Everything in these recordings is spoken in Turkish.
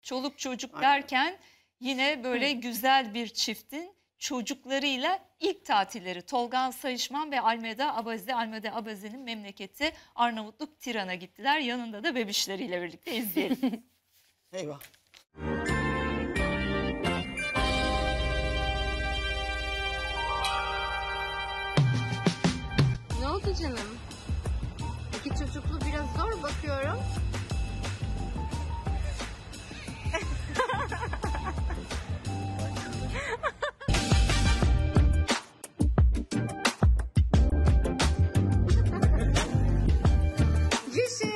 Çoluk çocuk Aynen. derken yine böyle güzel bir çiftin çocuklarıyla ilk tatilleri Tolga Sayışman ve Almeda Abazi. Almeda Abazi'nin memleketi Arnavutluk Tiran'a gittiler. Yanında da bebişleriyle birlikte izleyelim. Eyvah. Ne oldu canım? İki çocuklu biraz zor bakıyorum. Cişi.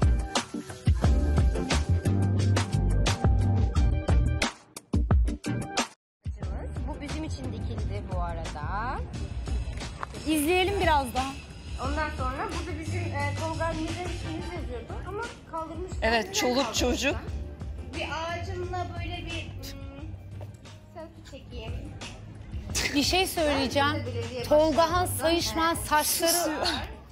Bu bizim için dikildi bu arada. İzleyelim biraz daha. Ondan sonra burada bizim Tolga Mir'in ismimiz yazıyordu ama kaldırmışlar. Evet, Neden çoluk kaldırmışlar? çocuk. Bir ağacımla böyle bir selfie çekeyim. Bir şey söyleyeceğim. Tolgahan Sayışman saçları...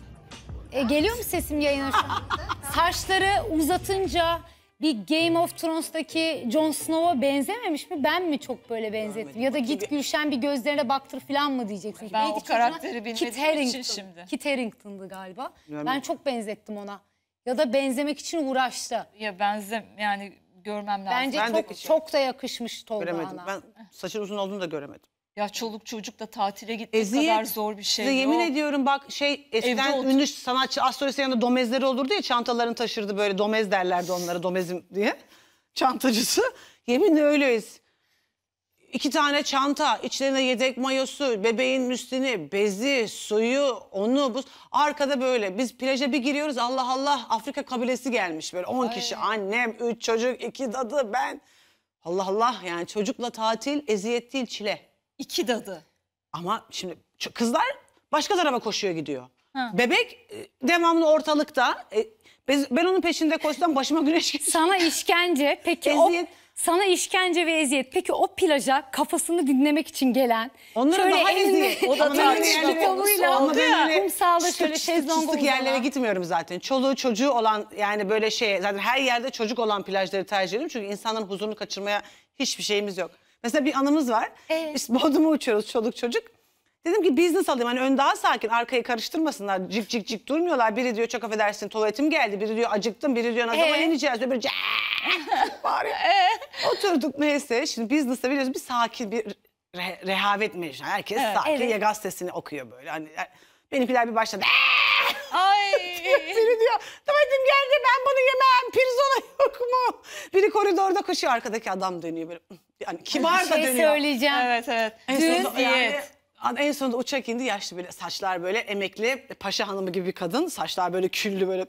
geliyor mu sesim yayına şu an? Saçları uzatınca bir Game of Thrones'taki Jon Snow'a benzememiş mi? Ben mi çok böyle benzettim? Ya da git Gülşen bir gözlerine baktır falan mı diyeceksin? Ben Neydi o çocuğun karakteri adı? bilmediğim Kit için Harington. şimdi. Kit Harington'dı galiba. Yani- Ben çok benzettim ona. Ya da benzemek için uğraştı. Ya yani görmem lazım. Bence Ben de çok küçük. çok da yakışmış Göremedim. Tolgahan'a. Ben saçın uzun olduğunu da göremedim. Ya çoluk çocukla tatile gitmek Eziyet. kadar zor bir şey Size yemin yok. ediyorum bak eskiden Evde otur. ünlü sanatçı astrolojisi yanında domezleri olurdu ya, çantalarını taşırdı böyle, domez derlerdi onlara, domezim diye. Çantacısı. Yeminle öyleyiz. 2 tane çanta, içlerine yedek mayosu, bebeğin müstini, bezi, suyu, onu bu. Arkada böyle biz plaja bir giriyoruz, Allah Allah, Afrika kabilesi gelmiş böyle 10 kişi, annem, 3 çocuk, 2 dadı, ben. Allah Allah, yani çocukla tatil eziyet değil, çile. 2 dadı. Ama şimdi kızlar başka tarafa koşuyor gidiyor. Ha. Bebek devamlı ortalıkta. Ben onun peşinde koşsam başıma güneş geçer. Sana işkence. Peki Eziyet. sana işkence ve eziyet. Peki o plaja kafasını dinlemek için gelen. Onlara daha eziyet. O da Ama ben öyle tartışma yerlere- konusu Ama oldu ben ya. öyle Kumsalda şöyle çıtık şezlonga çıtık yerlere uzanan. gitmiyorum zaten. Çoluğu çocuğu olan, yani böyle zaten her yerde çocuk olan plajları tercih ediyorum. Çünkü insanların huzurunu kaçırmaya hiçbir şeyimiz yok. Mesela bir anımız var. Biz Bodrum'a uçuyoruz çoluk çocuk. Dedim ki business alayım, hani ön daha sakin, arkayı karıştırmasınlar, cik cik cik durmuyorlar. Biri diyor çok affedersin tuvaletim geldi, biri diyor acıktım, biri diyor ne zaman ineceğiz, öbürü bağırıyor. Oturduk neyse, şimdi business'ta biliyorsunuz bir sakin bir rehavet meclisi. Herkes sakin ya, gazetesini okuyor böyle. Hani benimkiler bir başladı. Ay. Biri diyor tuvaletim geldi, ben bunu yemem, pirzola yok mu? Biri koridorda koşuyor, arkadaki adam dönüyor böyle. Yani kibar da Şey dönüyor. söyleyeceğim. Evet evet. En sonunda, Eziyet. en sonunda uçak indi, yaşlı böyle, saçlar böyle emekli paşa hanımı gibi bir kadın, saçlar böyle küllü böyle.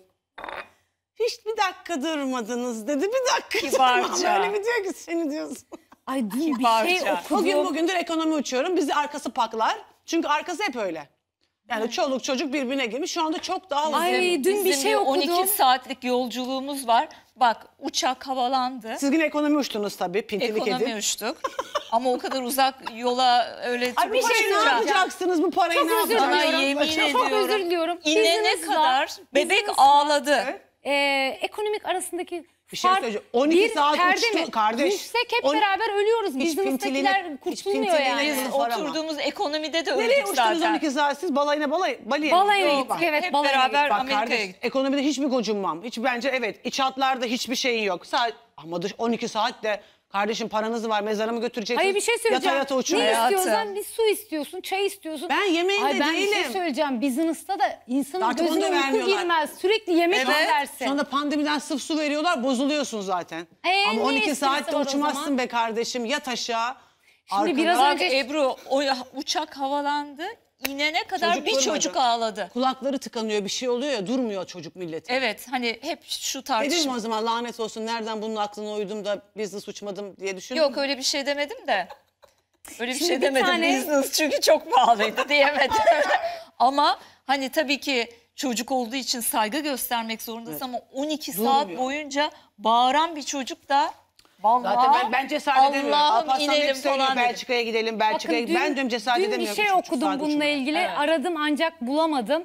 Hiç bir dakika durmadınız dedi, bir dakika Kibarca. durmam. Öyle bir diyor ki seni diyorsun. Ay dün bir şey Kibarca. okudum. Bugündür ekonomi uçuyorum, bizi arkası paklar. Çünkü arkası hep öyle. Yani çoluk çocuk birbirine girmiş, şu anda çok daha hızlı. Ay dün bir Bizim şey okudum. 12 saatlik yolculuğumuz var. Bak uçak havalandı. Siz yine ekonomi uçtunuz tabii, pintilik Ekonomi edin. uçtuk. Ama o kadar uzak yola öyle Ay bir şey ne uçunca yapacaksınız bu parayı, Çok ne özür Sana yapacaksınız? yemin Çok ediyorum. özür diliyorum. İnene Business kadar var, bebek business var. ağladı. Ekonomik arasındaki Bir şey fark söyleyeceğim. 12 bir saat perde uçtu mi? kardeş. Düşsek hep 10 beraber ölüyoruz. Hiç Business'takiler pintiliğine- kurtulmuyor hiç pintiliğine yani. Biz var ama. oturduğumuz ekonomide de Nereye öldük uçtunuz zaten. 12 saat siz? Balayına Bali'ye mi? Balayına Yok, gittik, bak. evet. Hep balayına beraber gittik. Bak Amerika'ya kardeş, gittik. ekonomide hiç mi gocunmam? Hiç, bence evet, içhatlarda hiçbir şeyin yok. Ama 12 saat de kardeşim, paranız var, mezara mı götüreceksiniz? Hayır bir şey söyleyeceğim. Yata yata uçun. Ne Hayatım. istiyorsan bir su istiyorsun, çay istiyorsun. Ben yemeğinde Ay ben bir şey değilim. söyleyeceğim. Business'ta da insanın Artık onu da gözüne uyku vermiyorlar. girmez. Sürekli yemek Evet. istersin. Sonra pandemiden sırf su veriyorlar, bozuluyorsun zaten. Ne Ama 12 esprisi saatte var o uçmazsın zaman? be kardeşim. Yat aşağı. Şimdi arkana- biraz Bak önce- Ebru o uçak havalandı. İnene kadar Çocuk bir durmadı. çocuk ağladı. Kulakları tıkanıyor, bir şey oluyor ya, durmuyor çocuk milleti. Evet hani hep şu Dedim tartışma. o zaman lanet olsun, nereden bunun aklına uydum da business uçmadım diye düşündüm. Yok öyle bir şey demedim de. Öyle bir Şimdi şey bir demedim. tane- Business çünkü çok pahalıydı diyemedim. Ama hani tabii ki çocuk olduğu için saygı göstermek zorundasın ama 12 saat Durmuyor. boyunca bağıran bir çocuk da vallahi Zaten ben cesaret edemiyorum. Allah'ım Alparslan hep inelim söylüyor, falan dedi. Belçika'ya gidelim, Belçika'ya Bakın gidelim. Ben diyorum cesaret dün edemiyorum. bir şey 3,5 okudum saat bununla uçmaya. ilgili. Evet. Aradım ancak bulamadım.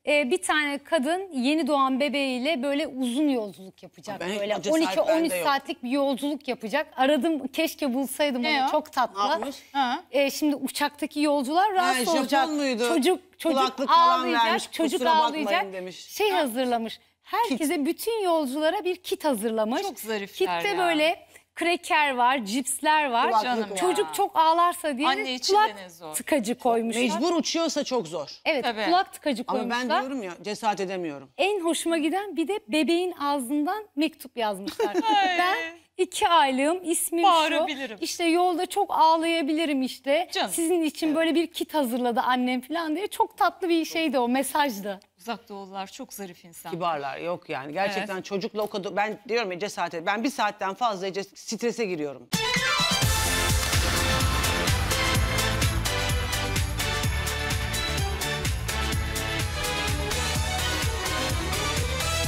Bir tane kadın yeni doğan bebeğiyle böyle uzun yolculuk yapacak. Ben hiç Böyle o cesaret bende 12-13 yok. saatlik bir yolculuk yapacak. Aradım, keşke bulsaydım Ne onu, o? çok Ne tatlı. yapmış? Ha. Şimdi uçaktaki yolcular rahatsız Japon olacak. muydu? Çocuk Kulaklık falan ağlayacak, vermiş, çocuk kusura bakmayın ağlayacak. demiş. Şey hazırlamış. Herkese, bütün yolculara bir kit hazırlamış. Çok zarifler Kitte ya. böyle kreker var, cipsler var. Kulaklık Canım var. Çocuk çok ağlarsa diye Anne de için de kulak ne zor. tıkacı koymuşlar. Mecbur uçuyorsa çok zor. Evet, Tabii. kulak tıkacı Ama koymuşlar. ben diyorum ya, cesaret edemiyorum. En hoşuma giden bir de bebeğin ağzından mektup yazmışlar. Ben 2 aylığım, ismim şu. Bağırabilirim. İşte yolda çok ağlayabilirim işte. Canım. Sizin için böyle bir kit hazırladı annem falan diye. Çok tatlı bir şeydi o, mesajdı. Uzak Doğulular çok zarif insan. Kibarlar yok yani. Gerçekten çocukla o kadar, ben diyorum ya, cesaret ben bir saatten fazla strese giriyorum.